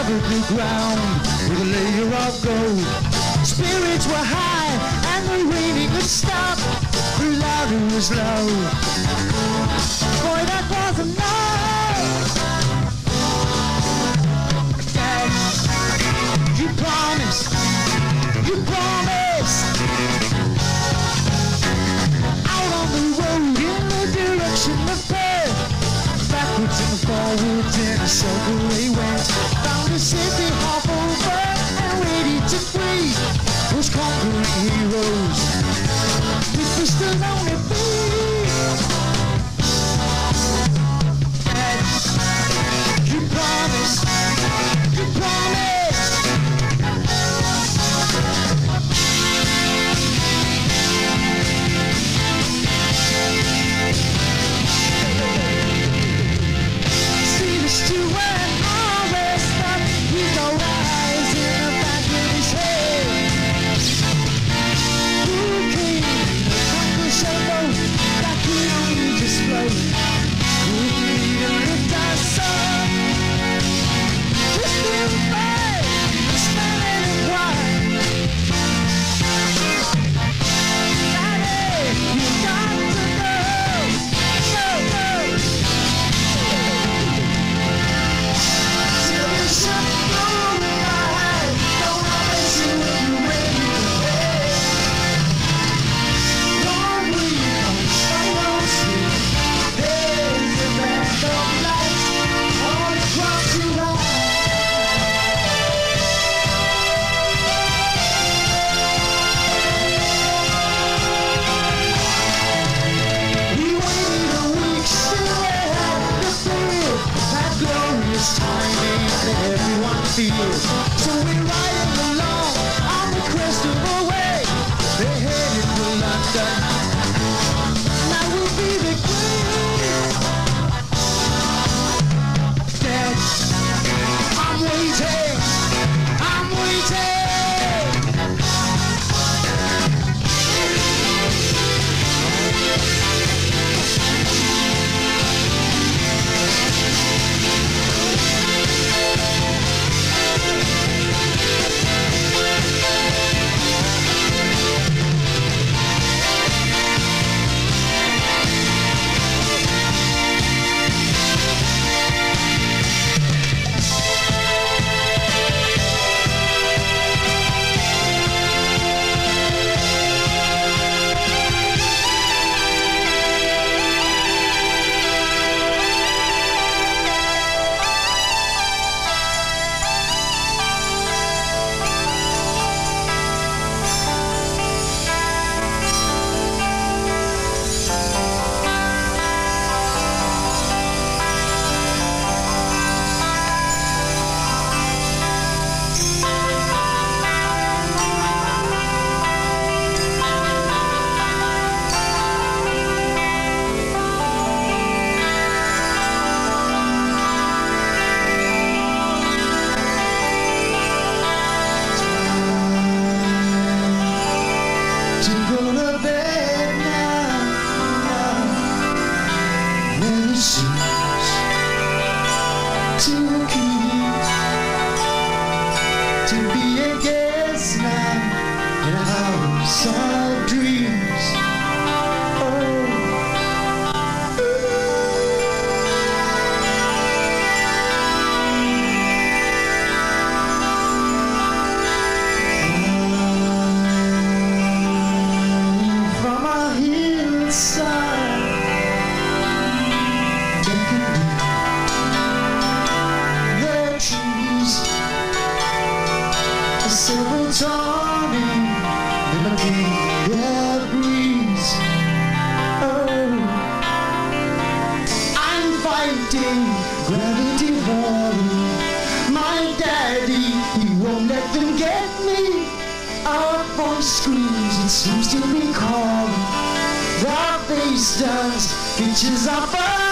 covered the ground with a layer of gold. Spirits were high and the raining would stop. The louder was low. Boy, that was enough. Dad, you promised. You promised. Out on the road in the direction of Perth. Backwards and forwards in a circle they went. Found a city half over and ready to free those conquering heroes. It was the lonely beat. And you promised. You promised. See the steward always thought he'd go rise in the back of his head. Who came to conquer so low that could only just float? Who need to lift us up? Just in faith, smelling and wine. Daddy, you got to know. Till the sun goes high, don't always see what you ready to pay. Long we on sorrow street, there's a band of lights all across your eyes. We waited a week, still had the feel, that glorious timing that everyone feels. So we're riding along on the crest of a wave. They're headed for London. Now we'll be the queen. Dad, I'm waiting. I'm waiting. To go to bed now, when it seems to keep, to be a guest now in a house of dreams. From a hillside, decadent, the trees are silver tawny, looking at breeze. Oh, I'm fighting gravity falling. My daddy, he won't let them get me. Our voice screams, it seems to be calling. The face does, pictures are fun.